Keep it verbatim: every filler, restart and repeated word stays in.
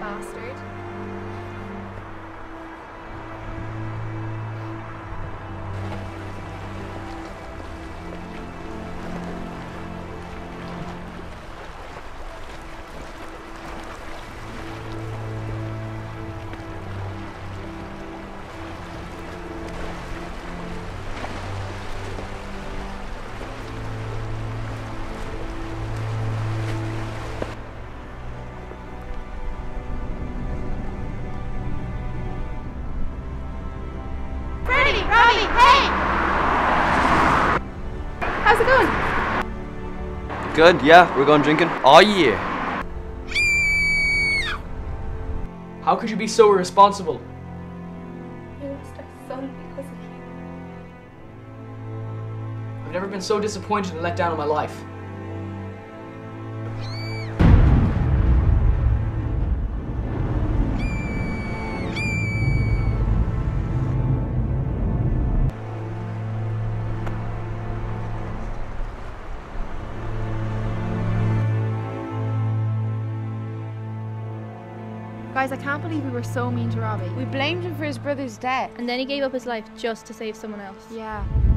bastard. Robbie, hey! How's it going? Good, yeah, we're going drinking. Oh yeah. How could you be so irresponsible? I lost our son because of you. I've never been so disappointed and let down in my life. Guys, I can't believe we were so mean to Robbie. We blamed him for his brother's death. And then he gave up his life just to save someone else. Yeah.